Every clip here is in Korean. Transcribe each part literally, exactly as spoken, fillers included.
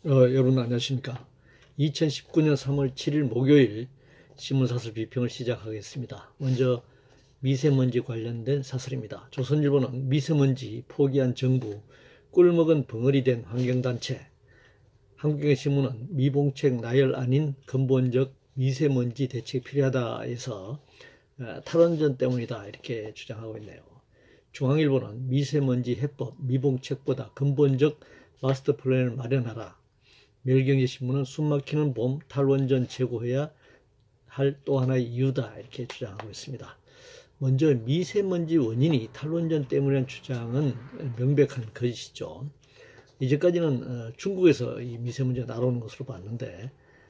어, 여러분 안녕하십니까. 이천십구 년 삼월 칠일 목요일 신문사설 비평을 시작하겠습니다. 먼저 미세먼지 관련된 사설입니다. 조선일보는 미세먼지 포기한 정부, 꿀먹은 벙어리 된 환경단체, 한국경제신문은 미봉책 나열 아닌 근본적 미세먼지 대책이 필요하다 해서 탈원전 때문이다 이렇게 주장하고 있네요. 중앙일보는 미세먼지 해법, 미봉책보다 근본적 마스터 플랜을 마련하라. 매일경제신문은 숨막히는 봄, 탈원전 재고해야 할 또 하나의 이유다 이렇게 주장하고 있습니다. 먼저 미세먼지 원인이 탈원전 때문이라는 주장은 명백한 거짓이죠. 이제까지는 중국에서 이 미세먼지가 날아오는 것으로 봤는데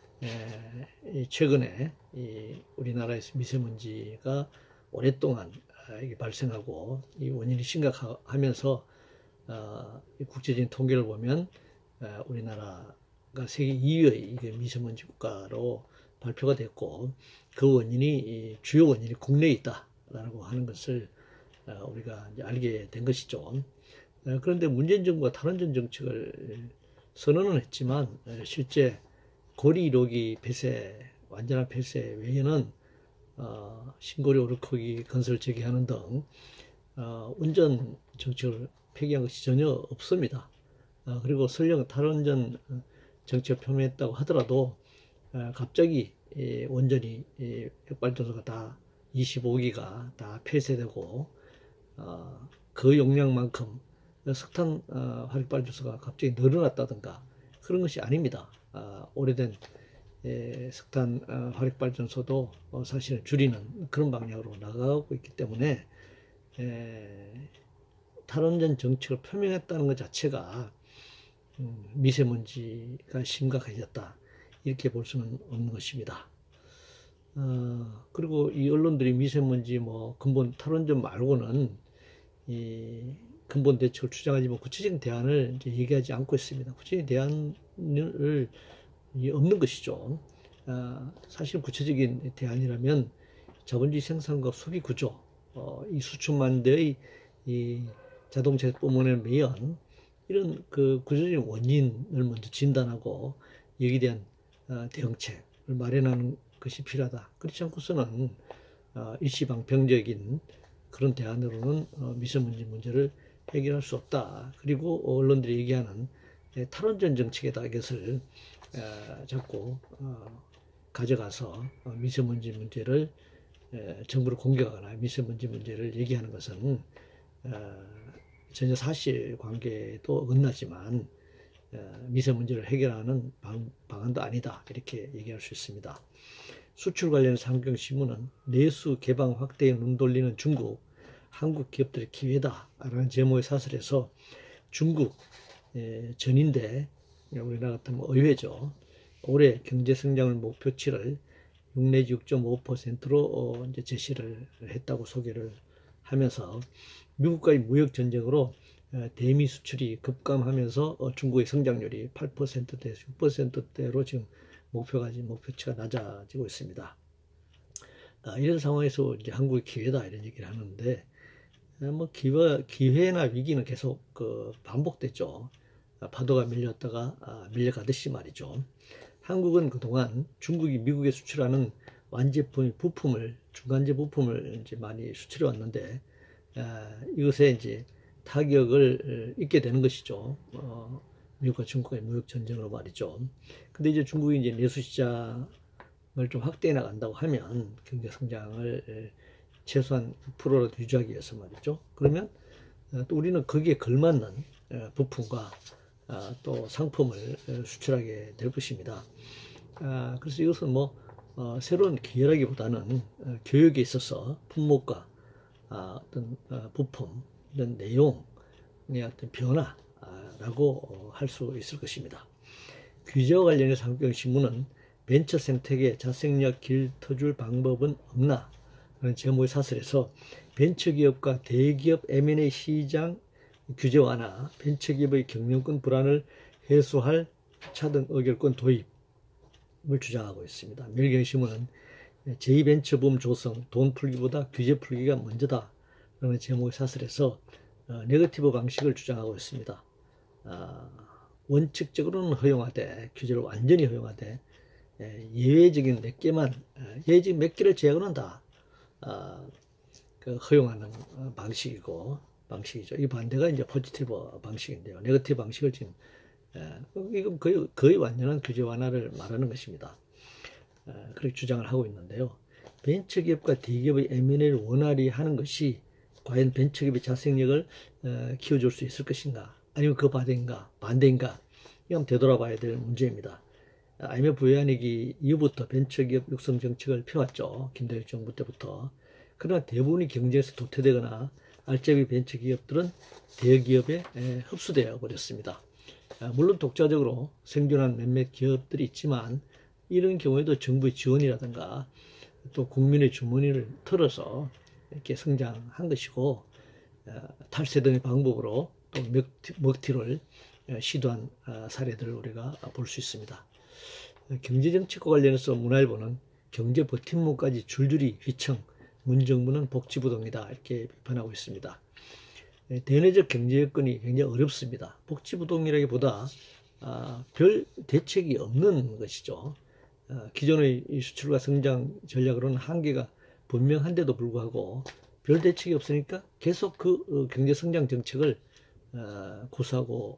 최근에 우리나라에서 미세먼지가 오랫동안 발생하고 이 원인이 심각하면서 국제적인 통계를 보면 우리나라가 세계 이 위의 미세먼지 국가로 발표가 됐고, 그 원인이 주요 원인이 국내에 있다라고 하는 것을 우리가 이제 알게 된 것이죠. 그런데 문재인 정부가 탈원전 정책을 선언은 했지만 실제 고리 일 호기 폐쇄, 완전한 폐쇄 외에는 어, 신고리 오르코기 건설 재개하는 등 어, 운전 정책을 폐기한 것이 전혀 없습니다. 어, 그리고 설령 탈원전 정책을 표명했다고 하더라도 어, 갑자기 이 원전이 이 핵발전소가 다 이십오 기가 다 폐쇄되고 어, 그 용량만큼 석탄 어, 화력발전소가 갑자기 늘어났다든가 그런 것이 아닙니다. 어, 오래된 예, 석탄 어, 화력발전소도 어, 사실은 줄이는 그런 방향으로 나가고 있기 때문에 에, 탈원전 정책을 표명했다는 것 자체가 음, 미세먼지가 심각해졌다 이렇게 볼 수는 없는 것입니다. 어, 그리고 이 언론들이 미세먼지 뭐 근본 탈원전 말고는 이 근본 대책을 주장하지만 구체적인 대안을 이제 얘기하지 않고 있습니다. 구체적인 대안을 없는 것이죠. 어, 사실 구체적인 대안이라면 자본주의 생산과 소비 구조, 어, 이 수천만 대의 이 자동차에 뿜어내는 매연, 이런 그 구조적인 원인을 먼저 진단하고 여기에 대한 어, 대응책을 마련하는 것이 필요하다. 그렇지 않고서는 어, 일시방편적인 그런 대안으로는 어, 미세먼지 문제를 해결할 수 없다. 그리고 언론들이 얘기하는 예, 탈원전 정책에다 이것을 에, 자꾸 어, 가져가서 어, 미세먼지 문제를 에, 정부를 공격하거나 미세먼지 문제를 얘기하는 것은 어, 전혀 사실관계도 어긋나지만 어, 미세먼지를 해결하는 방, 방안도 아니다 이렇게 얘기할 수 있습니다. 수출 관련해서 한국경제신문은 내수 개방 확대에 눈 돌리는 중국, 한국 기업들의 기회다라는 제목의 사설에서 중국 에, 전인데 우리나라 같으면 의회죠. 올해 경제성장을 목표치를 육 내지 육 점 오 퍼센트로 어, 이제 제시를 했다고 소개를 하면서 미국과의 무역 전쟁으로 어, 대미 수출이 급감하면서 어, 중국의 성장률이 팔 퍼센트대에서 육 퍼센트대로 지금 목표가 목표치가 낮아지고 있습니다. 아, 이런 상황에서 이제 한국의 기회다 이런 얘기를 하는데 어, 뭐 기회, 기회나 위기는 계속 그 반복됐죠. 파도가 밀렸다가 아, 밀려가듯이 말이죠. 한국은 그동안 중국이 미국에 수출하는 완제품 부품을 중간재 부품을 이제 많이 수출해 왔는데 아, 이것에 이제 타격을 입게 되는 것이죠. 어, 미국과 중국의 무역 전쟁으로 말이죠. 근데 이제 중국이 이제 내수 시장을 좀 확대해 나간다고 하면 경제 성장을 최소한 육 퍼센트라도 유지하기 위해서 말이죠. 그러면 또 우리는 거기에 걸맞는 부품과 또 상품을 수출하게 될 것입니다. 그래서 이것은 뭐 새로운 기회라기보다는 교육에 있어서 품목과 어떤 부품, 이런 내용의 어떤 변화라고 할 수 있을 것입니다. 규제와 관련해서 한국경제신문은 벤처 생태계 자생력 길 터줄 방법은 없나? 라는 제목의 사설에서 벤처기업과 대기업 엠 앤 에이 시장 규제 완화, 벤처기업의 경영권 불안을 해소할 차등 의결권 도입을 주장하고 있습니다. 매일경제신문은 제이 벤처붐 조성, 돈 풀기보다 규제 풀기가 먼저다 라는 제목의 사설에서 어, 네거티브 방식을 주장하고 있습니다. 어, 원칙적으로는 허용하되, 규제를 완전히 허용하되, 예외적인 몇 개만, 예외적인 몇 개를 제약을 한다. 아, 그 허용하는 방식이고, 방식이죠. 이 반대가 이제 포지티브 방식인데요. 네거티브 방식을 지금, 이건 거의, 거의 완전한 규제 완화를 말하는 것입니다. 그렇게 주장을 하고 있는데요. 벤처기업과 대기업의 엠 앤 에이를 원활히 하는 것이 과연 벤처기업의 자생력을 키워줄 수 있을 것인가? 아니면 그 반대인가? 반대인가? 이건 되돌아봐야 될 문제입니다. 아이 엠 에프 외환위기 이후부터 벤처기업 육성 정책을 펴왔죠. 김대중 정부 때부터. 그러나 대부분이 경쟁에서 도태되거나 알짜배기 벤처기업들은 대기업에 흡수되어 버렸습니다. 물론 독자적으로 생존한 몇몇 기업들이 있지만 이런 경우에도 정부의 지원이라든가 또 국민의 주머니를 털어서 이렇게 성장한 것이고, 탈세 등의 방법으로 또 먹튀를 시도한 사례들을 우리가 볼 수 있습니다. 경제정책과 관련해서 문화일보는 경제 버팀목까지 줄줄이 휘청, 문정부는 복지부동이다 이렇게 비판하고 있습니다. 대내적 경제 여건이 굉장히 어렵습니다. 복지부동이라기보다 별 대책이 없는 것이죠. 기존의 수출과 성장 전략으로는 한계가 분명한데도 불구하고 별 대책이 없으니까 계속 그 경제성장 정책을 고수하고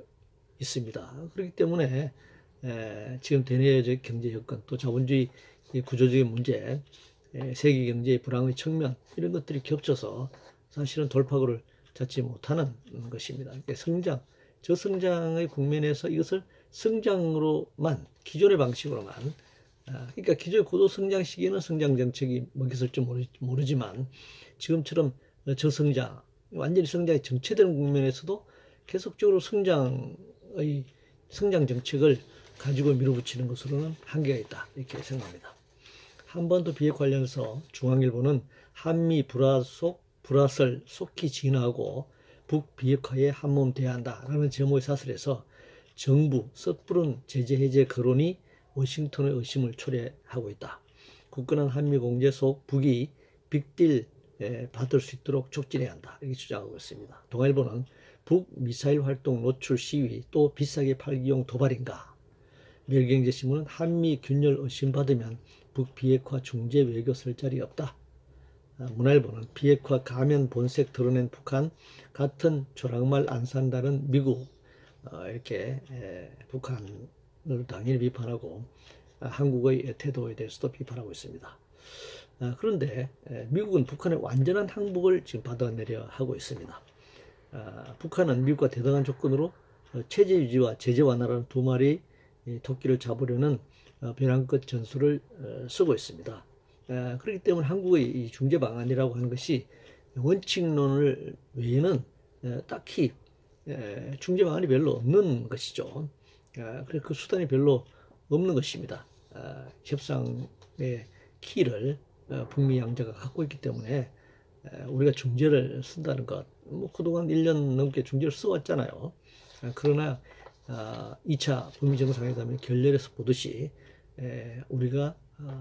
있습니다. 그렇기 때문에 지금 대내적 경제 여건, 또 자본주의 구조적인 문제, 세계 경제의 불황의 측면, 이런 것들이 겹쳐서 사실은 돌파구를 찾지 못하는 것입니다. 성장, 저성장의 국면에서 이것을 성장으로만, 기존의 방식으로만, 그러니까 기존의 고도 성장 시기에는 성장 정책이 먹혔을 줄 모르지만 지금처럼 저성장, 완전히 성장이 정체되는 국면에서도 계속적으로 성장의 성장 정책을 가지고 밀어붙이는 것으로는 한계가 있다 이렇게 생각합니다. 한반도 비핵 관련해서 중앙일보는 한미 불화속 불화설 속히 진화하고 북비핵화에 한몸 돼야 한다라는 제목의 사설에서 정부 섣부른 제재 해제 거론이 워싱턴의 의심을 초래하고 있다. 굳건한 한미 공제 속 북이 빅딜 받을 수 있도록 촉진해야 한다 이렇게 주장하고 있습니다. 동아일보는 북미사일 활동 노출 시위 또 비싸게 팔기용 도발인가? 매일경제신문은 한미 균열 의심받으면 북비핵화 중재 외교 설 자리 없다. 문화일보는 비핵화 가면 본색 드러낸 북한, 같은 조랑말 안 산다는 미국, 이렇게 북한을 당연히 비판하고 한국의 태도에 대해서도 비판하고 있습니다. 그런데 미국은 북한의 완전한 항복을 지금 받아내려 하고 있습니다. 북한은 미국과 대등한 조건으로 체제 유지와 제재 완화라는 두 마리 토끼를 잡으려는 벼랑끝 전술을 쓰고 있습니다. 그렇기 때문에 한국의 중재 방안이라고 하는 것이 원칙론을 외에는 딱히 중재 방안이 별로 없는 것이죠. 그래서 그 수단이 별로 없는 것입니다. 협상의 키를 북미 양자가 갖고 있기 때문에 우리가 중재를 쓴다는 것, 뭐 그동안 일 년 넘게 중재를 써왔잖아요. 그러나 이 차 북미 정상회담의 결렬에서 보듯이 우리가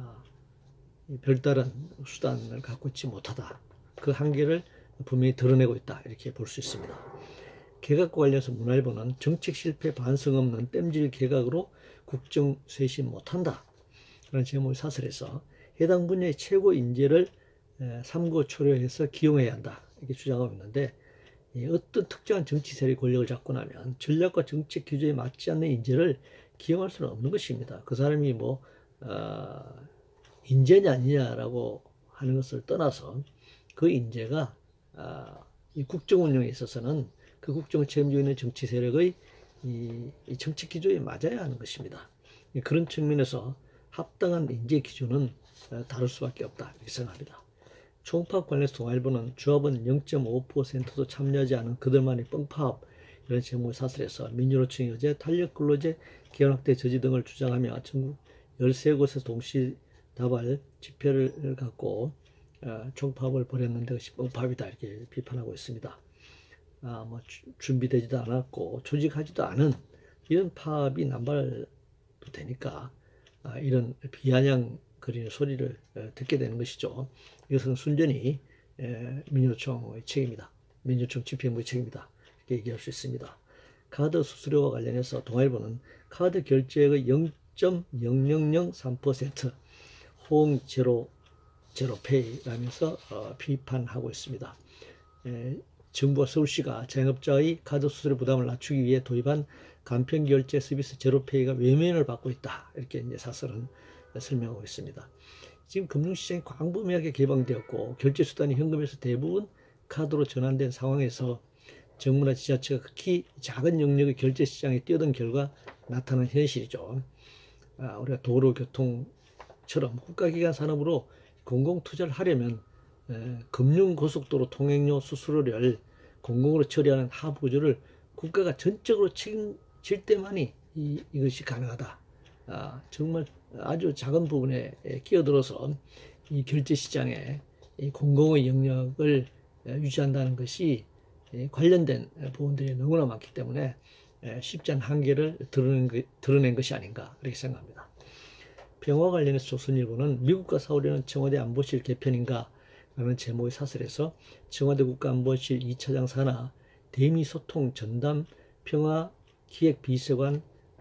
별다른 수단을 갖고 있지 못하다. 그 한계를 분명히 드러내고 있다. 이렇게 볼 수 있습니다. 개각과 관련해서 문화일보는 정책 실패 반성 없는 땜질 개각으로 국정 쇄신 못한다. 라는 제목의 사설에서 해당 분야의 최고 인재를 삼고초려해서 기용해야 한다. 이렇게 주장하고 있는데, 어떤 특정한 정치 세력이 권력을 잡고 나면 전략과 정책 규제에 맞지 않는 인재를 기용할 수는 없는 것입니다. 그 사람이 뭐 어, 인재냐 아니냐라고 하는 것을 떠나서 그 인재가 어, 이 국정 운영에 있어서는 그 국정을 책임지고 있는 정치 세력의 이, 이 정책 기조에 맞아야 하는 것입니다. 그런 측면에서 합당한 인재 기준은 다를 수밖에 없다 이렇게 생각합니다. 총파업 관련해서 동아일보는 조합은 영 점 오 퍼센트도 참여하지 않은 그들만의 뻥파업, 이런 제목의 사설에서 민주노총이 어제 탄력근로제 기간 확대 저지 등을 주장하며 전국 열세 곳에서 동시다발 집회를 갖고 어, 총파업을 벌였는데 그것이 뻥파업이다 이렇게 비판하고 있습니다. 아, 뭐 주, 준비되지도 않았고 조직하지도 않은 이런 파업이 남발도 되니까 아, 이런 비아냥 거리는 소리를 에, 듣게 되는 것이죠. 이것은 순전히 에, 민주노총의 책임이다. 민주노총 집행부의 책임이다. 이렇게 얘기할 수 있습니다. 카드 수수료와 관련해서 동아일보는 카드 결제액의 영 점 영영영삼 퍼센트 호응 제로 제로페이라면서 어, 비판하고 있습니다. 에, 정부와 서울시가 자영업자의 카드 수수료 부담을 낮추기 위해 도입한 간편 결제 서비스 제로페이가 외면을 받고 있다. 이렇게 이제 사설은 설명하고 있습니다. 지금 금융시장이 광범위하게 개방되었고 결제 수단이 현금에서 대부분 카드로 전환된 상황에서 정부나 지자체가 극히 작은 영역의 결제 시장에 뛰어든 결과 나타난 현실이죠. 아, 우리가 도로교통처럼 국가기관 산업으로 공공투자를 하려면 에, 금융고속도로 통행료 수수료를 공공으로 처리하는 하부구조를 국가가 전적으로 책임질 때만이 이, 이것이 가능하다. 아, 정말 아주 작은 부분에 끼어들어서 이 결제시장에 이 공공의 영역을 유지한다는 것이 관련된 부분들이 너무나 많기 때문에 쉽지 않은 한계를 드러낸, 드러낸 것이 아닌가 그렇게 생각합니다. 평화 관련해서 조선일보는 미국과 싸우려는 청와대 안보실 개편인가 라는 제목의 사설에서 청와대 국가안보실 이 차장 산하 대미소통 전담 평화기획비서관을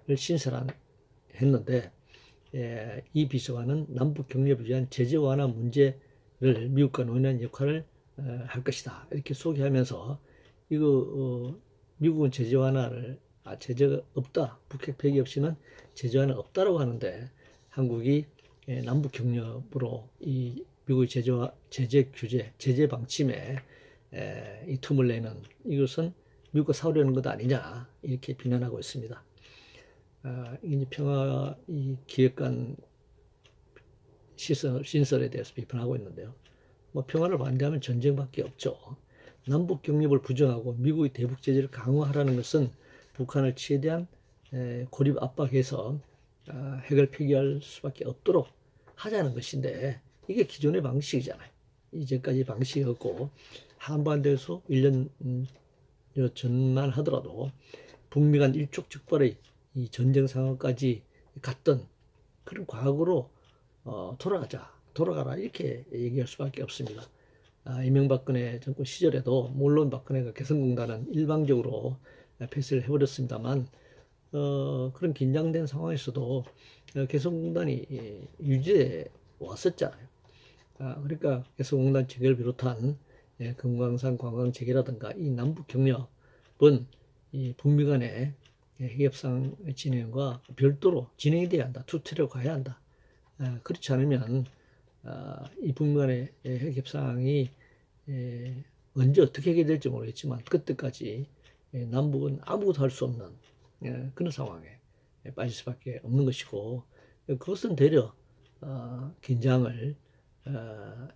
신설했는데 예, 이 비서관은 남북 경협을 위한 제재 완화 문제를 미국과 논의하는 역할을 어, 할 것이다. 이렇게 소개하면서 이거 어, 미국은 제재 완화를 아, 제재가 없다. 북핵 폐기 없이는 제재 완화 없다라고 하는데 한국이 예, 남북 경협으로 이 미국의 제재, 제재 규제, 제재 방침에 에, 이 틈을 내는 이것은 미국과 싸우려는 것 아니냐 이렇게 비난하고 있습니다. 아, 이제 평화 이 기획관 시설, 신설에 대해서 비판하고 있는데요. 뭐 평화를 반대하면 전쟁밖에 없죠. 남북 경협을 부정하고 미국의 대북 제재를 강화하라는 것은 북한을 최대한 에, 고립 압박해서 아, 핵을 폐기할 수밖에 없도록 하자는 것인데 이게 기존의 방식이잖아요. 이제까지 방식이었고 한반도에서 일 년 음, 전만 하더라도 북미 간 일촉즉발의 이 전쟁 상황까지 갔던 그런 과거로 어, 돌아가자, 돌아가라 이렇게 얘기할 수밖에 없습니다. 아, 이명박근혜 정권 시절에도 물론 박근혜가 개성공단은 일방적으로 폐쇄를 해버렸습니다만 어, 그런 긴장된 상황에서도 어, 개성공단이 예, 유지해 왔었잖아요. 아, 그러니까 개성공단 재개를 비롯한 예, 금강산 관광 재개라든가 이 남북 경협은 이 북미 간의 핵협상 진행과 별도로 진행이 돼야 한다. 투트랙 가야 한다. 아, 그렇지 않으면 아, 이 북미 간의 핵협상이 예, 언제 어떻게 해결될지 모르겠지만 그때까지 예, 남북은 아무것도 할 수 없는 예, 그런 상황에 예, 빠질 수밖에 없는 것이고 그것은 되려 어, 긴장을 어,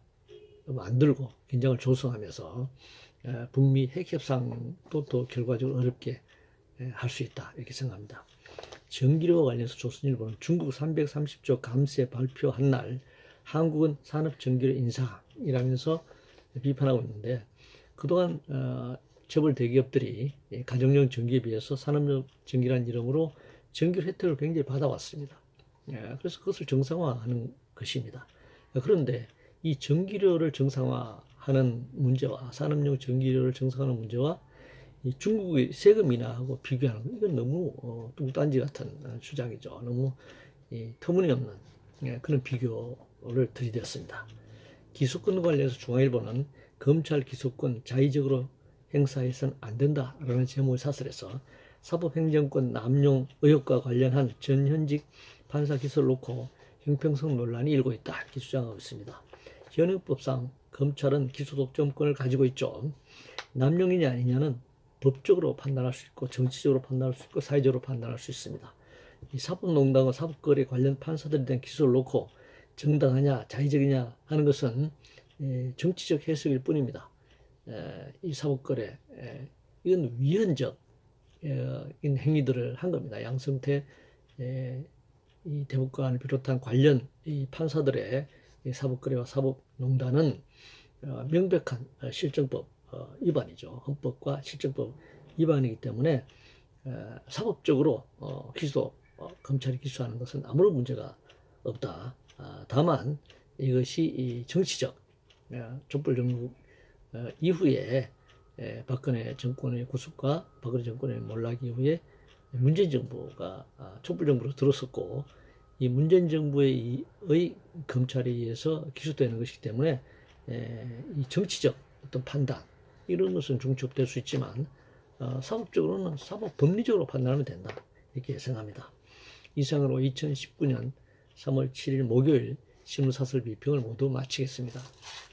만들고 긴장을 조성하면서 어, 북미 핵협상도 더 결과적으로 어렵게 할 수 있다 이렇게 생각합니다. 전기료와 관련해서 조선일보는 중국 삼백삼십 조 감세 발표한 날 한국은 산업전기료 인상이라면서 비판하고 있는데 그동안 어, 재벌 대기업들이 가정용 전기에 비해서 산업용 전기라는 이름으로 전기료 혜택을 굉장히 받아왔습니다. 예, 그래서 그것을 정상화하는 것입니다. 그런데 이 전기료를 정상화하는 문제와 산업용 전기료를 정상화하는 문제와 이 중국의 세금 인하하고 비교하는 거 이건 너무 어, 뚱딴지 같은 주장이죠. 너무 이, 터무니없는 예, 그런 비교를 들이댔습니다. 기소권 관련해서 중앙일보는 검찰 기소권 자의적으로 행사해서는 안 된다라는 제목의 사설에서 사법행정권 남용 의혹과 관련한 전현직 판사 기소를 놓고 형평성 논란이 일고 있다 이렇게 주장하고 있습니다. 현행법상 검찰은 기소독점권을 가지고 있죠. 남용이냐 아니냐는 법적으로 판단할 수 있고 정치적으로 판단할 수 있고 사회적으로 판단할 수 있습니다. 이 사법농단과 사법거래 관련 판사들에 대한 기소를 놓고 정당하냐 자의적이냐 하는 것은 정치적 해석일 뿐입니다. 이 사법거래 이건 위헌적 인 행위들을 한 겁니다. 양승태 이 대법관을 비롯한 관련 이 판사들의 이 사법거래와 사법농단은 명백한 실정법 위반이죠. 헌법과 실정법 위반이기 때문에 사법적으로 기소 검찰이 기소하는 것은 아무런 문제가 없다. 다만 이것이 정치적 촛불 정국 이후에 에, 박근혜 정권의 구속과 박근혜 정권의 몰락 이후에 문재인 정부가 아, 촛불 정부로 들어섰고 이 문재인 정부의 의 검찰에 의해서 기소되는 것이기 때문에 에, 이 정치적 어떤 판단 이런 것은 중첩될 수 있지만 어, 사법적으로는 사법 법리적으로 판단하면 된다 이렇게 예상합니다. 이상으로 이천십구 년 삼월 칠일 목요일 신문사설 비평을 모두 마치겠습니다.